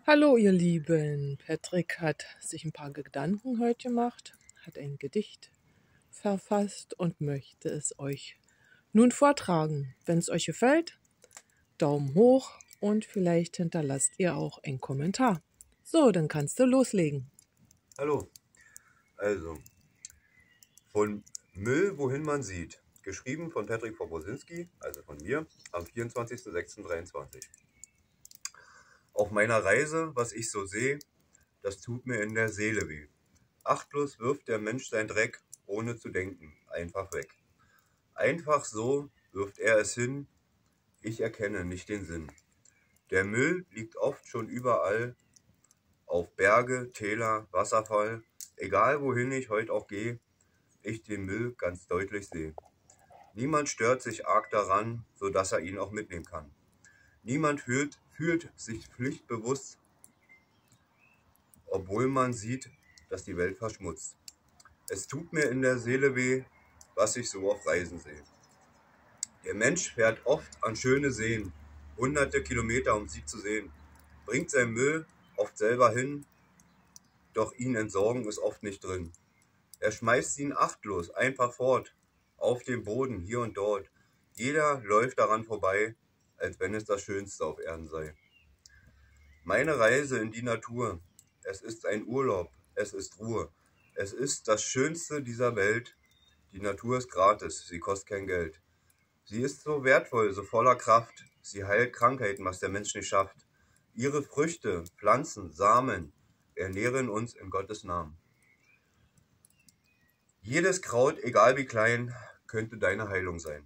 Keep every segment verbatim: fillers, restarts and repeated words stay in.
Hallo ihr Lieben, Patrick hat sich ein paar Gedanken heute gemacht, hat ein Gedicht verfasst und möchte es euch nun vortragen. Wenn es euch gefällt, Daumen hoch und vielleicht hinterlasst ihr auch einen Kommentar. So, dann kannst du loslegen. Hallo, also von Müll, wohin man sieht. Geschrieben von Patrick Pobosinski, also von mir, am vierundzwanzigsten sechsten dreiundzwanzig. Auf meiner Reise, was ich so sehe, das tut mir in der Seele weh. Achtlos wirft der Mensch sein Dreck, ohne zu denken, einfach weg. Einfach so wirft er es hin, ich erkenne nicht den Sinn. Der Müll liegt oft schon überall, auf Berge, Täler, Wasserfall. Egal wohin ich heute auch gehe, ich den Müll ganz deutlich sehe. Niemand stört sich arg daran, so dass er ihn auch mitnehmen kann. Niemand fühlt, fühlt sich pflichtbewusst, obwohl man sieht, dass die Welt verschmutzt. Es tut mir in der Seele weh, was ich so auf Reisen sehe. Der Mensch fährt oft an schöne Seen, hunderte Kilometer, um sie zu sehen, bringt seinen Müll oft selber hin, doch ihn entsorgen ist oft nicht drin. Er schmeißt ihn achtlos, einfach fort, auf den Boden, hier und dort. Jeder läuft daran vorbei, als wenn es das Schönste auf Erden sei. Meine Reise in die Natur, es ist ein Urlaub, es ist Ruhe. Es ist das Schönste dieser Welt. Die Natur ist gratis, sie kostet kein Geld. Sie ist so wertvoll, so voller Kraft. Sie heilt Krankheiten, was der Mensch nicht schafft. Ihre Früchte, Pflanzen, Samen ernähren uns in Gottes Namen. Jedes Kraut, egal wie klein, könnte deine Heilung sein.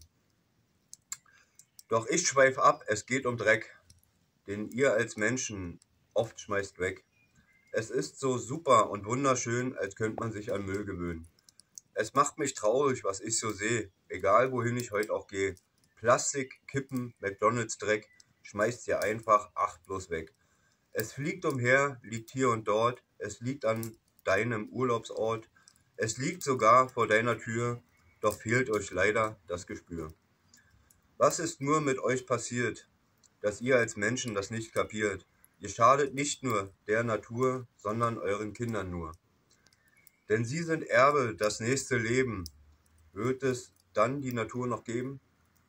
Doch ich schweif ab, es geht um Dreck, den ihr als Menschen oft schmeißt weg. Es ist so super und wunderschön, als könnte man sich an Müll gewöhnen. Es macht mich traurig, was ich so sehe, egal wohin ich heute auch gehe. Plastik, Kippen, McDonalds Dreck, schmeißt ihr einfach achtlos weg. Es fliegt umher, liegt hier und dort, es liegt an deinem Urlaubsort, es liegt sogar vor deiner Tür, doch fehlt euch leider das Gespür. Was ist nur mit euch passiert, dass ihr als Menschen das nicht kapiert? Ihr schadet nicht nur der Natur, sondern euren Kindern nur. Denn sie sind Erbe, das nächste Leben. Wird es dann die Natur noch geben?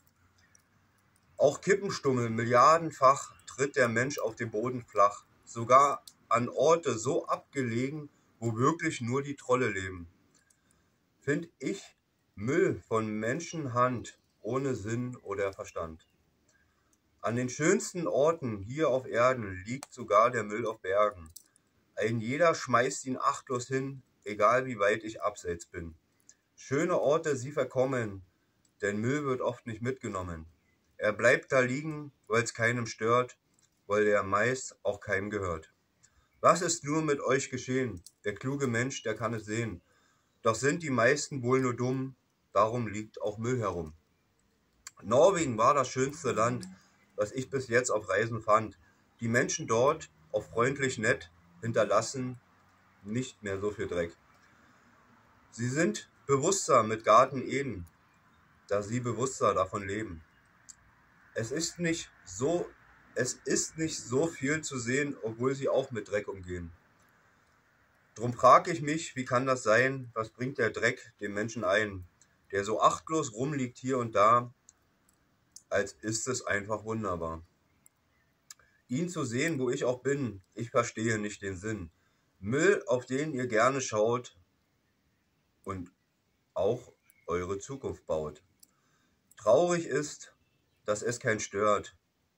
Auch Kippenstummel milliardenfach tritt der Mensch auf den Boden flach, sogar an Orte so abgelegen, wo wirklich nur die Trolle leben. Find ich Müll von Menschenhand ohne Sinn oder Verstand. An den schönsten Orten hier auf Erden liegt sogar der Müll auf Bergen. Ein jeder schmeißt ihn achtlos hin, egal wie weit ich abseits bin. Schöne Orte, sie verkommen, denn Müll wird oft nicht mitgenommen. Er bleibt da liegen, weil's keinem stört, weil er meist auch keinem gehört. Was ist nur mit euch geschehen? Der kluge Mensch, der kann es sehen. Doch sind die meisten wohl nur dumm, darum liegt auch Müll herum. Norwegen war das schönste Land, was ich bis jetzt auf Reisen fand. Die Menschen dort, auch freundlich nett, hinterlassen nicht mehr so viel Dreck. Sie sind bewusster mit Garten Eden, da sie bewusster davon leben. Es ist nicht so, es ist nicht so viel zu sehen, obwohl sie auch mit Dreck umgehen. Drum frag ich mich, wie kann das sein? Was bringt der Dreck dem Menschen ein, der so achtlos rumliegt hier und da, als ist es einfach wunderbar. Ihn zu sehen, wo ich auch bin, ich verstehe nicht den Sinn. Müll, auf den ihr gerne schaut und auch eure Zukunft baut. Traurig ist, dass es keinen stört,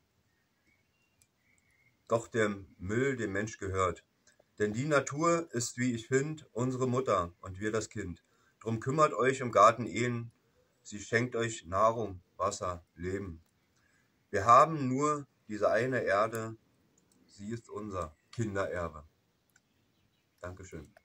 doch der Müll dem Mensch gehört. Denn die Natur ist, wie ich find, unsere Mutter und wir das Kind. Drum kümmert euch um Garten Ehen, sie schenkt euch Nahrung, Wasser, Leben. Wir haben nur diese eine Erde, sie ist unser Kindererbe. Dankeschön.